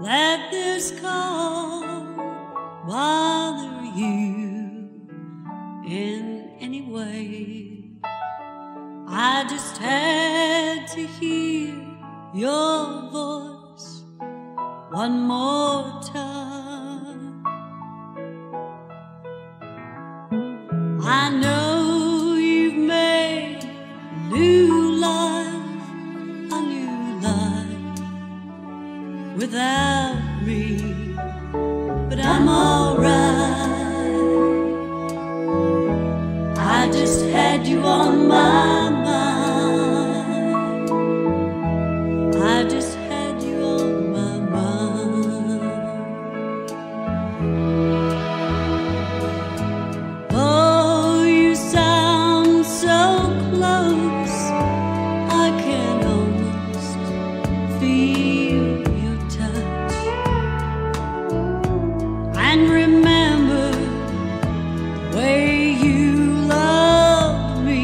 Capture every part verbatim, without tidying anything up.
let this call bother you in any way. I just had to hear your voice one more time. I know you've made a new life, a new life without me, but I'm alright. I just had you on my mind. I just had you on my mind. Oh, you sound so close, I can almost feel your touch. And remember the way you loved me.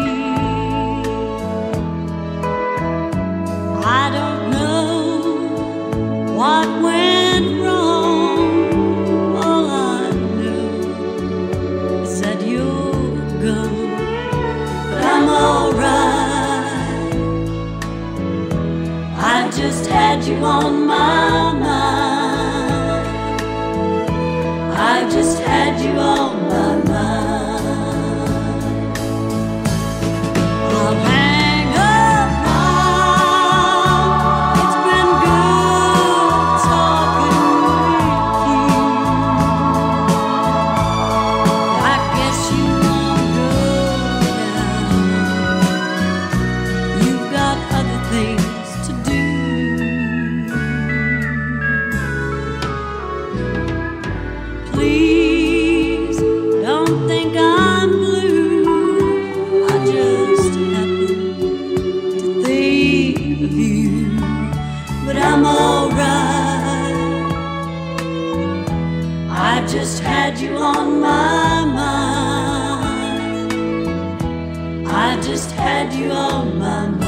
I don't know what went wrong. All I know is that you're gone, but I'm alright. I just had you on my mind. I just had you on my mind. I'll hang up now. It's been good talking with you. I guess you won't go now. You've got other things to do. Please don't think I'm blue. I just happen to think of you, but I'm alright. I just had you on my mind. I just had you on my mind.